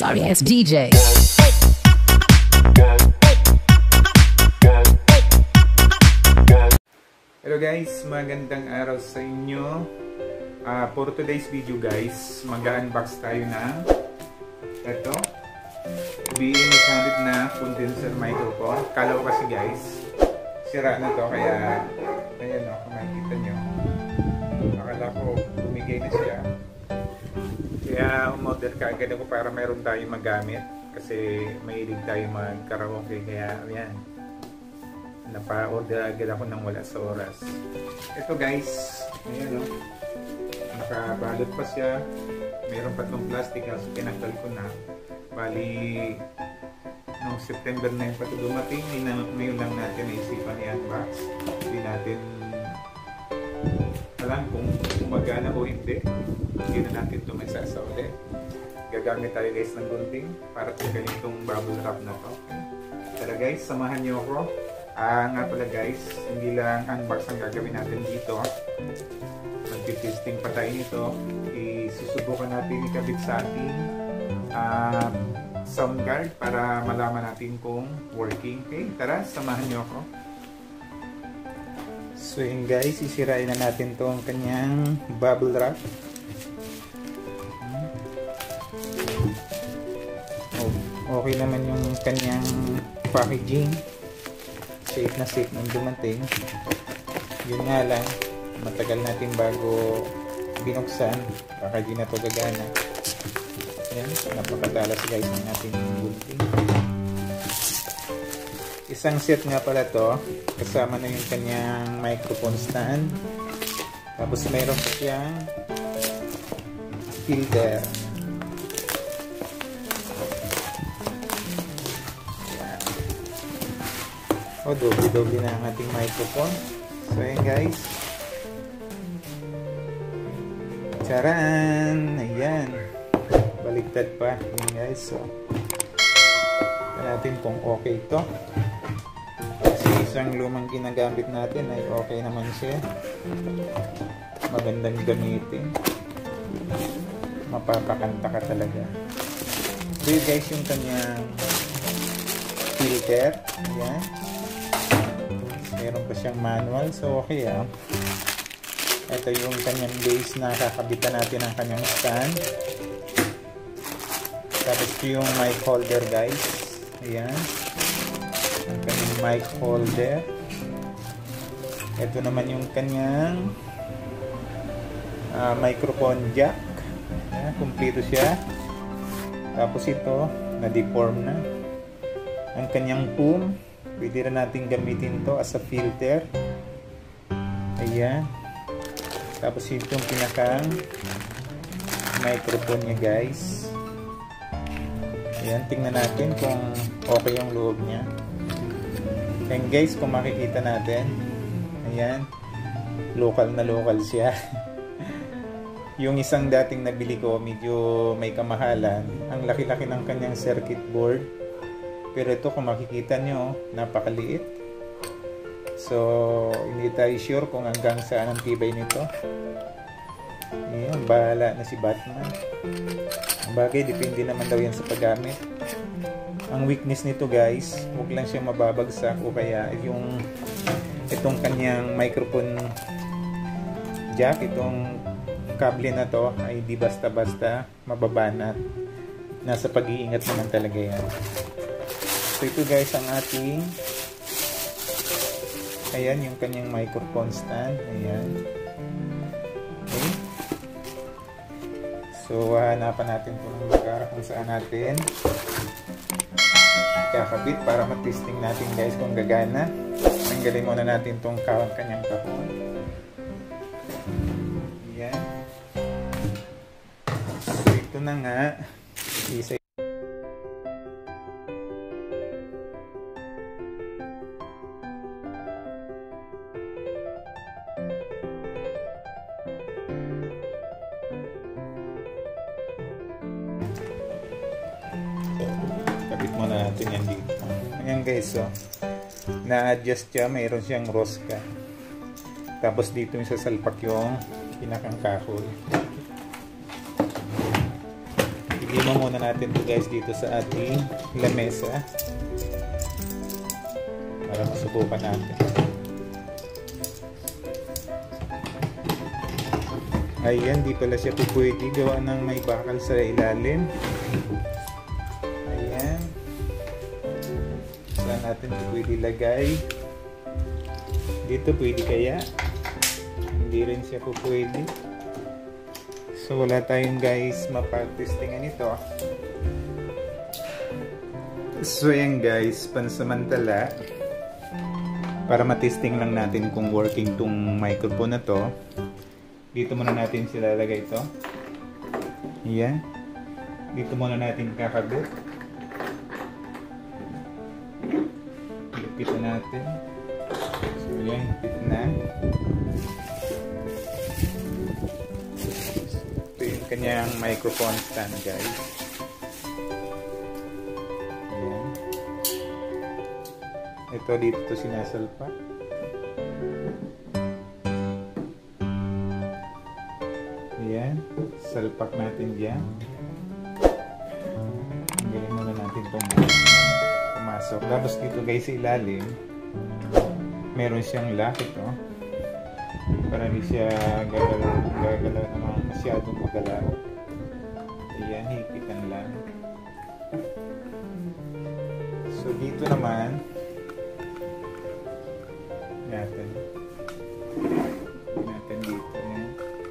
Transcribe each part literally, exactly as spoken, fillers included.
Sorry ass D J. Hello guys, magandang araw sa inyo. Uh, for today's video guys, mag-unbox tayo ng ito B M eight hundred na condenser microphone. Kala ko kasi guys, sira na to, kaya ayan o, kung makikita nyo, akala ko bumigay na siya. Kaya umorder ka agad ako para meron tayo magamit, kasi mahilig tayo mag-karaoke, kaya ayan, napa-order agad ako nang wala sa oras. Ito guys, ayan o, nakabalot pa siya, mayroon pa itong plastic kasi pinagdal ko na. Bali, noong September na yung pati dumating, ngayon lang natin naisipan i-unbox. Hindi natin alam kung gumagana o hindi. Hindi na natin ito may sasauli. Gagamit tayo guys ng gunting para tanggalin itong bubble wrap na to. Tara guys, samahan niyo ako. Ah, nga pala guys, hindi lang unbox ang gagawin natin dito. Nag-testing pa tayo nito. Isusubukan natin ikabit sa ating um, sound card para malaman natin kung working. Okay, tara, samahan niyo ako. So yun guys, isirain na natin itong kanyang bubble wrap. Oh, okay naman yung kanyang packaging. Safe na safe nang dumating. Yun nga lang, matagal natin bago binuksan, baka di na ito gagana. Ayan, napakatalas guys ng ating gunting. Isang set nga pala to, kasama na yung kanyang microphone stand. Tapos mayroon pa siyang filter. O, doble-doble na ang ating microphone. So ayan guys. Charan! Ayan. Baligtad pa. Ayan guys. So, tignan natin kung okay ito. Kasi isang lumang ginagamit natin ay okay naman siya. Magandang gamitin. Mapapakanta ka talaga. So yun guys yung kanyang filter. Ayan. Meron pa siyang manual. So okay ah. Ito yung kanyang base na kakabitan natin ang kanyang stand. Tapos yung mic holder guys. Ayan. Ang kanyang mic holder. Ito naman yung kanyang uh, microphone jack. Ayan, kumpleto siya. Tapos ito, na-deform na. Ang kanyang boom. Pwede rin natin gamitin to as a filter. Ayan. Tapos ito yung pinakang microphone niya guys. Ayan, tingnan natin kung okay yung loob niya. And guys, kung makikita natin, ayan, local na local siya. Yung isang dating nabili ko, medyo may kamahalan. Ang laki-laki ng kanyang circuit board. Pero ito, kung makikita nyo, napakaliit. So, hindi tayo sure kung hanggang saan ang tibay nito. Ayan, bahala na si Batman. Bagay, depende naman daw yan sa paggamit. Ang weakness nito guys, huwag lang siya mababagsak o kaya yung itong kanyang microphone jack, itong kable na to ay di basta-basta mababanat. Nasa pag-iingat naman talaga yan. So ito guys ang ating, ayan yung kanyang microphone stand. Ayan. Okay. So hanapan natin po ng lugar kung saan natin kakabit para matesting natin guys kung gagana. Tanggalin muna natin itong kanyang kahon. Ayan. So ito na nga. Isa kabit muna natin yan dito. Ayan guys, so na-adjust siya, mayroon siyang rosca. Tapos dito yung sasalpak yung pinakang kahoy. lima muna natin to guys dito sa ating lamesa para masubukan natin. Ayan, di pala siya pupwede gawa ng may bakal sa ilalim. Ayan, saan natin pupwede lagay? Dito pwede kaya? Hindi rin siya pupwede. So wala tayong guys mapag-testingan ito. So ayan guys, pansamantala para matesting lang natin kung working tong microphone na to, dito muna natin sila lagay ito. Ayan, dito muna natin kakabit. Lipit natin. So ayan, lipit na. Kanyang microphone stand guys. Ayan. Ito dito to sinasalpak. Ayan, salpak natin diyan. Galing muna natin itong pumasok. Tapos dito guys sa ilalim meron siyang lock ito para hindi siya gagalaw gagalaw naman masyadong magalaw. Ayan, hipitan lang. So dito naman natin natin dito. Ayan.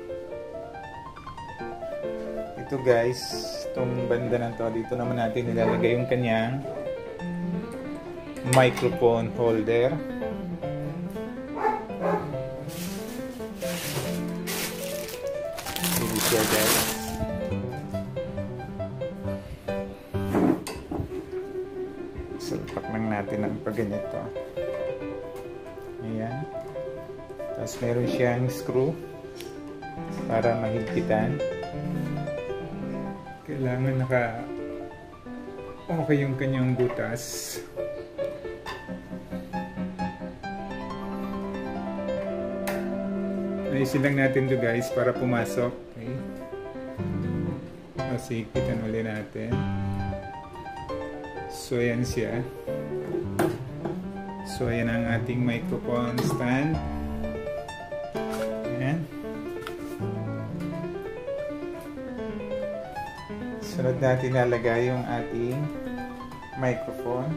Ito guys, itong banda na to, dito naman natin nilalagay yung kanyang microphone holder. Siya guys. Salpak lang natin ang pagganito. Ayan. Tapos meron siyang screw para mahigpitan. Kailangan naka okay yung kanyang butas. Ayusin lang natin to guys para pumasok. Okay. Kasi higpitan ulit natin. So ayan siya. So ayan ang ating microphone stand. Ayan. Sunod natin nalagay yung ating microphone.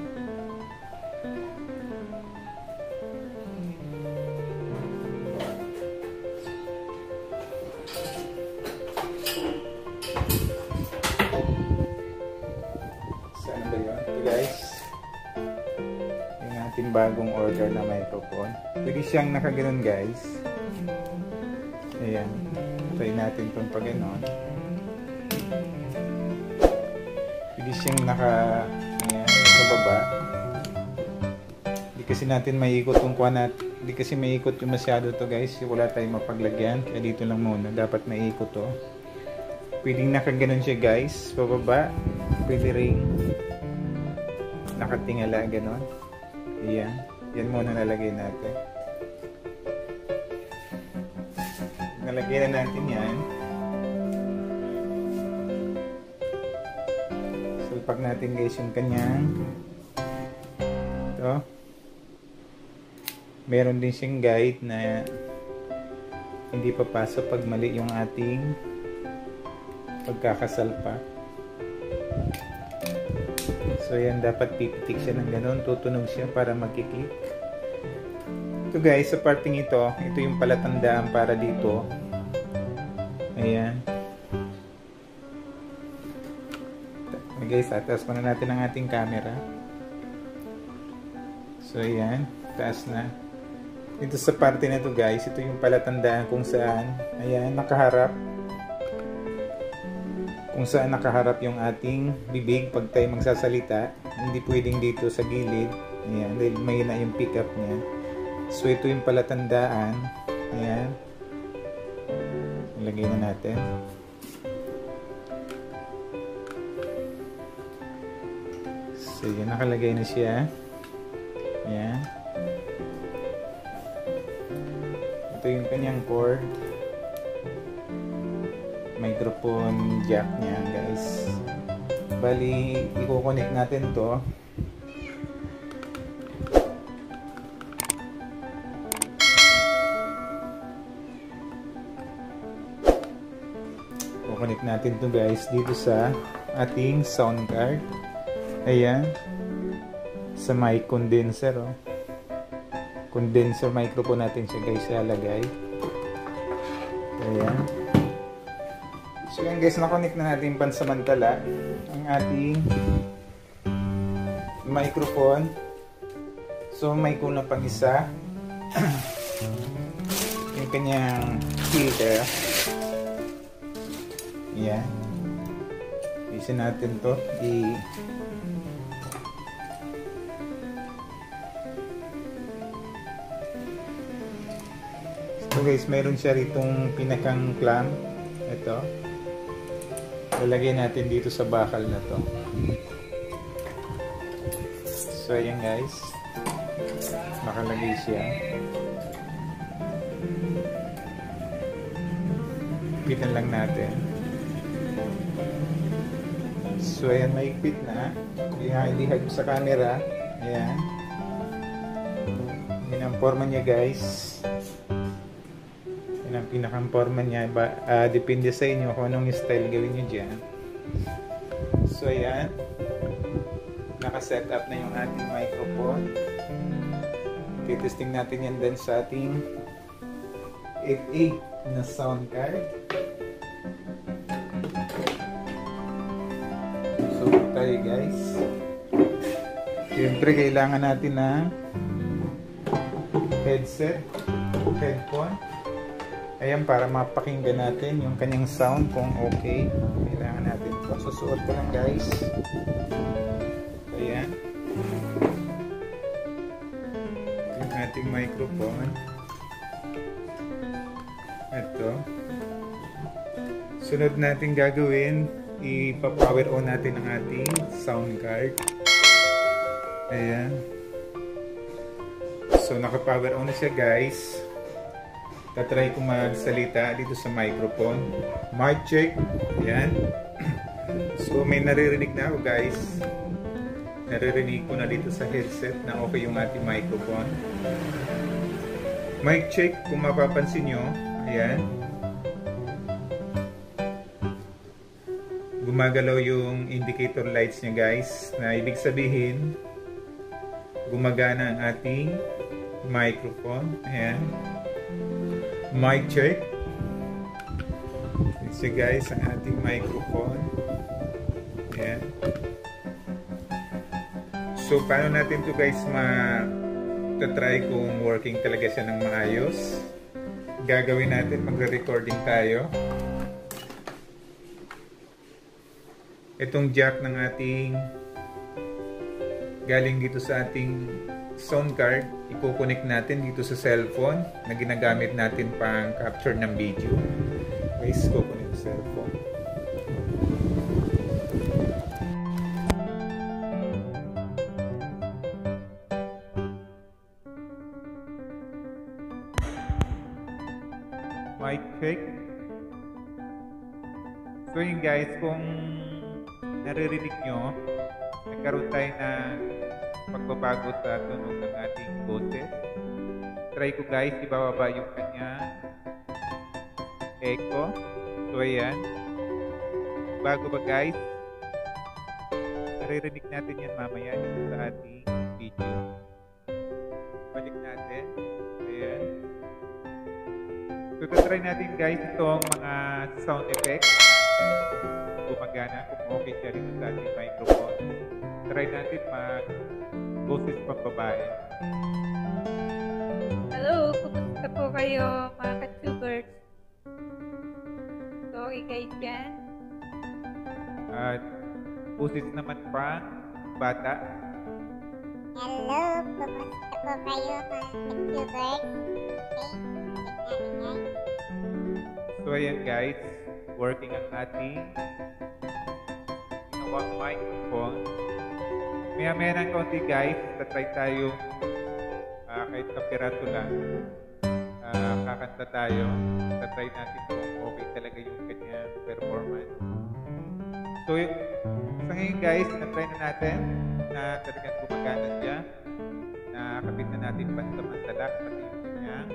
Saan ba yun? Ito guys, yung ating bagong order na microphone. Pwede siyang nakaganon guys. Ayan, try natin itong pag-ganon. Pwede siyang naka ayan, sa baba. Hindi kasi natin maiikot yung kuha natin. Hindi kasi maiikot yung masyado to guys. Wala tayong mapaglagyan. Kaya dito lang muna. Dapat maiikot to. Pwedeng nakaganon siya guys. Pababa. Pwede rin nakatingala ganon. Ayan. Yan muna nalagay natin. Nalagay na natin yan. Salpak natin guys yung kanyang ito. Meron din siyang guide na hindi papasok pag mali yung ating pagkakasalpak. So yan, dapat pipitik siya ng ganun, tutunog siya para magkiklik. Ito guys, sa parting ito, ito yung palatandaan para dito. Ayan. Okay guys, taas muna natin ang ating camera. So ayan, taas na. Dito sa parte na to guys, ito yung palatandaan kung saan, ayan, nakaharap. Kung saan nakaharap yung ating bibig pag tayo magsasalita. Hindi pwedeng dito sa gilid. Ayan, dahil mahina yung pick up niya. So ito yung palatandaan. Ayan. Ilagay na natin. So yan, nakalagay na siya. Ayan. Ito yung kanyang cord. microphone jack niya guys. Bali, i-connect natin to. I-connect natin to guys dito sa ating sound card. Ayan. Sa mic condenser, oh. Condenser microphone natin siya guys ilalagay. Ayan. So yan guys, na-connect na natin pansamantala ang ating microphone. So may kulang pang isa. Yung kanyang filter. Ayan. Isin natin to. I so guys, mayroon siya ritong pinakang clamp. Ito. Lalagay natin dito sa bakal na to. So ayan guys, nakalagay siya. Pitan lang natin. So ayan, maigpit na. Ilihag sa camera. Ayan. Yan ang forma niya guys. Ang pinakang forma niya, uh, depende sa inyo kung anong style gawin nyo dyan. So ayan, naka-set up na yung ating microphone. Titesting natin yan din sa ating eight eight na sound card. So tayo guys, siyempre kailangan natin ng headset, headphone. Ayan, para mapakinggan natin yung kanyang sound kung okay. Kailangan natin ito. Susuot ko lang guys. Ayan. Yung ating microphone. Ito. Sunod natin gagawin, ipa-power on natin ang ating sound card. Ayan. So naka-power on na siya guys. Tatry ko magsalita dito sa microphone. Mic check. Ayan. So may naririnig na ako guys. Naririnig ko na dito sa headset na okay yung ating microphone. Mic check, kung mapapansin nyo. Ayan. Gumagalaw yung indicator lights niya guys. Na ibig sabihin, gumagana ang ating microphone. Ayan. Mic check. So guys, ang ating microphone. Ayan. So paano natin to guys ma-try kung working talaga siya ng maayos? Gagawin natin, magre-recording tayo. Itong jack ng ating galing dito sa ating sound card, i-connect natin dito sa cellphone na ginagamit natin pang capture ng video. Guys, i-connect sa cellphone. Mic check. So yun guys, kung naririnig nyo, nagkaroon tayo ng pagbabago sa tunog ng ating boses. Try ko guys, ibababa yung kanya echo. So ayan. Bago ba guys, naririnig natin yan mamaya dito sa ating video. Balik natin. Ayan. So try natin guys itong mga sound effects. Gumagana kung okay siya rin sa ating microphone. Try natin mag boses pang babae. Hello, kumusta po kayo mga ka-tubers? So, okay guys dyan? At boses naman pang bata. Hello, kumusta po kayo mga ka-tubers? Okay, so ayan guys, working ang ating ginawang microphone. Maya-maya ng konti guys, tatry tayo uh, kahit kapiraso lang. Uh, uh, kakanta tayo. Tatry natin kung okay talaga yung kanyang performance. So, sa ngayon guys, na-try na natin na talagang gumagana siya. Nakakabit na natin pansamantala pati yung kanyang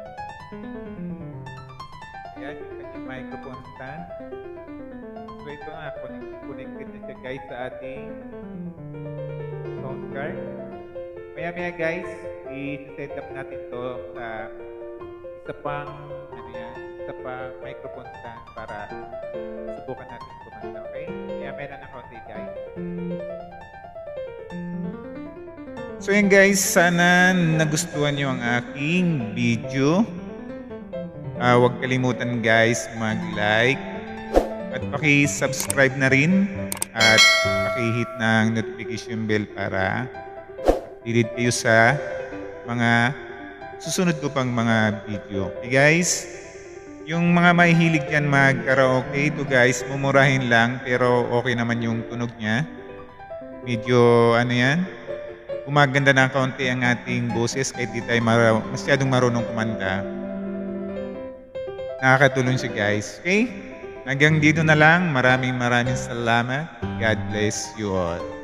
ayan, yung kanyang microphone stand. So, ito nga, connected na siya guys sa ating sound card. Maya maya guys, i-set up natin to sa isa pang ano yan, isa pang microphone stand para subukan natin kumanta, okay? Maya maya na ng konti guys. So yan guys, sana nagustuhan nyo ang aking video. Uh, huwag kalimutan guys mag-like at paki-subscribe na rin at paki-hit ng notification bell para updated kayo sa mga susunod ko pang mga video. Okay guys, yung mga mahihilig dyan mag-karaoke, ito guys, mumurahin lang pero okay naman yung tunog niya. Medyo ano yan, gumaganda ng kaunti ang ating boses kahit di tayo mar masyadong marunong kumanta. Nakakatulong siya guys. Okay? Hanggang dito na lang. Maraming maraming salamat. God bless you all.